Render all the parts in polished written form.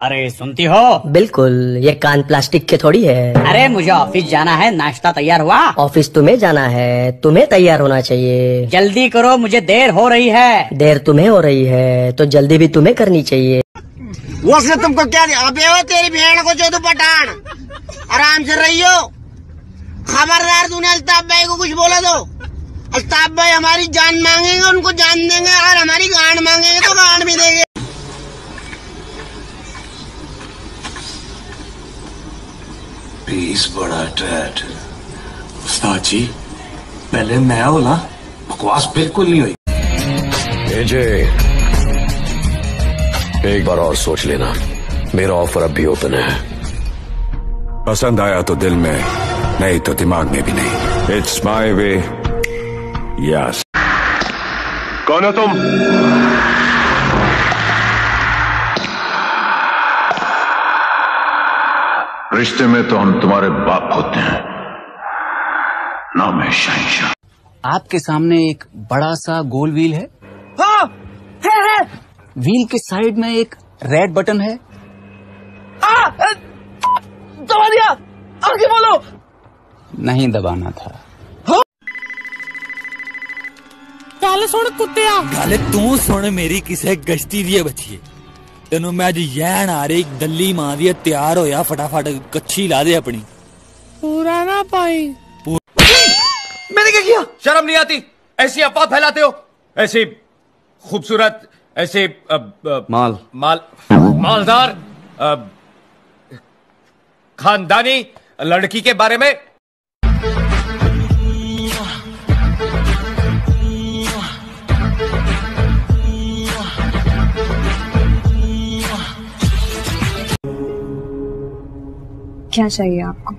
अरे सुनती हो? बिल्कुल, ये कान प्लास्टिक के थोड़ी है। अरे मुझे ऑफिस जाना है, नाश्ता तैयार हुआ? ऑफिस तुम्हें जाना है, तुम्हें तैयार होना चाहिए। जल्दी करो, मुझे देर हो रही है। देर तुम्हें हो रही है तो जल्दी भी तुम्हें करनी चाहिए। वो से तुमको क्या अबे हो तेरी भेड़ को चौधु पठान, आराम से रहियो। खबरदार तूने अल्ताफ भाई को कुछ बोला तो अल्ताफ भाई हमारी जान मांगेंगे, उनको जान देंगे, और हमारी गांड मांगेंगे तो गांड भी देंगे। पीस बड़ा टैट। उस्ताद जी पहले मैं बोला, बकवास बिल्कुल नहीं हुई। एक बार और सोच लेना, मेरा ऑफर अब भी ओपन है। पसंद आया तो दिल में, नहीं तो दिमाग में भी नहीं। It's my way. यस। कौन हो तुम? रिश्ते में तो हम तुम्हारे बाप होते हैं, नाम है शहंशाह। आपके सामने एक बड़ा सा गोल व्हील है। हाँ, है। व्हील के साइड में एक रेड बटन है। दबा दिया, आगे बोलो। नहीं दबाना था। गल सुन कुत्तिया, गल तू सुन मेरी किसे गश्ती दी बच्ची। तेन मैं अज यैन आ रही दली मां दी, तैयार होया फटाफट कच्छी ला दे अपनी। पूरा ना पाई। मैंने क्या किया? शर्म नहीं आती? ऐसी अफवाह फैलाते हो, ऐसी खूबसूरत, ऐसे मालदार खानदानी लड़की के बारे में। क्या चाहिए आपको?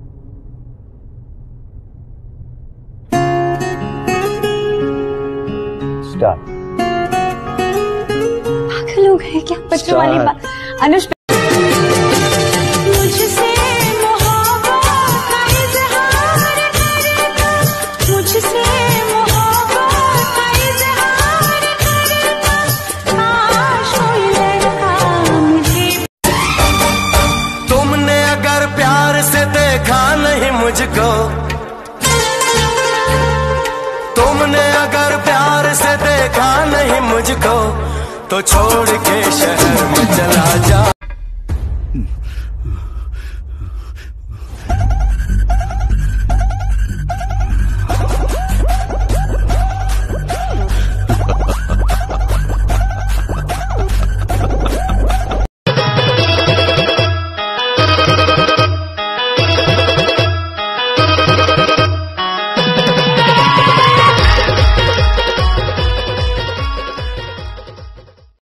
पागल हो गए क्या? बच्चों वाली बात। अनुष मुझसे मोहब्बत का इज़हार करता, मुझसे मोहब्बत का इज़हार करता, काश कोई लड़का मुझे। तुमने अगर प्यार से देखा नहीं मुझको, तुमने अगर प्यार से देखा नहीं मुझको, तो छोड़ के शहर